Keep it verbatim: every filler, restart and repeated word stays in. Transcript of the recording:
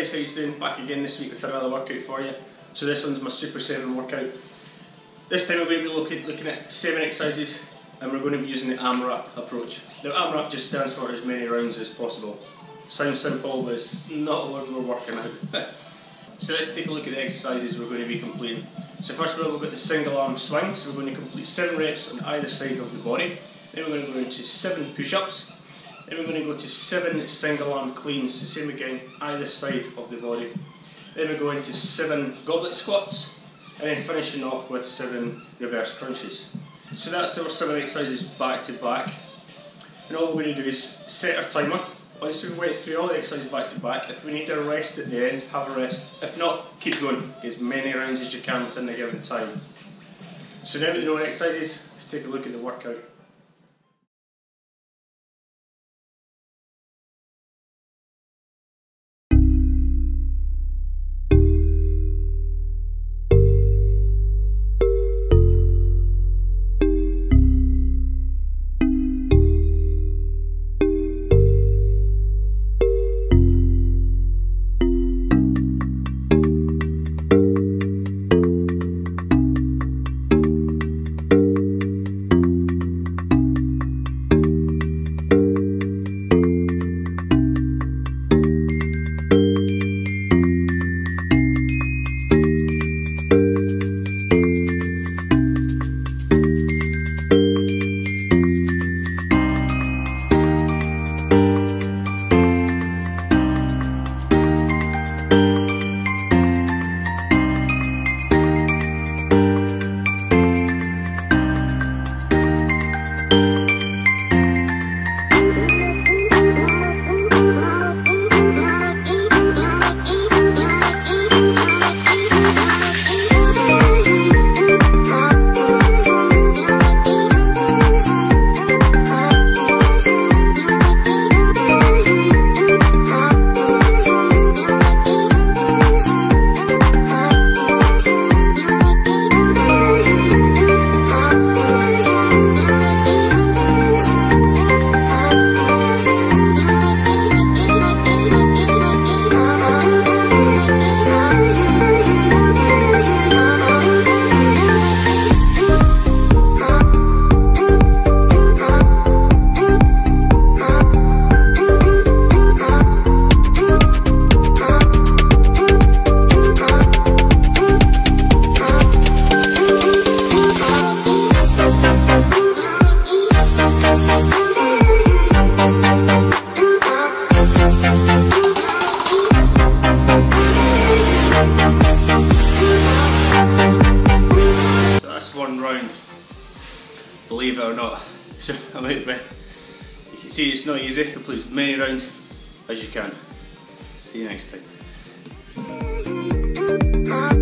guys, how you doing? Back again this week with another workout for you. So this one's my Super seven workout. This time we're going to be looking, looking at seven exercises and we're going to be using the AMRAP approach. The AMRAP just stands for as many rounds as possible. Sounds simple, but it's not what we're working out. So let's take a look at the exercises we're going to be completing. So first of all, we've got the single arm swing. So we're going to complete seven reps on either side of the body. Then we're going to go into seven push-ups. Then we're going to go to seven single arm cleans, the same again, either side of the body. Then we go into seven goblet squats, and then finishing off with seven reverse crunches. So that's our seven exercises back to back. And all we're going to do is set our timer. Once we went through all the exercises back to back, if we need a rest at the end, have a rest. If not, keep going, as many rounds as you can within a given time. So now that you know the exercises, let's take a look at the workout. Believe it or not. So I'm out of bed. You can see it's not easy. Complete as many rounds as you can. See you next time.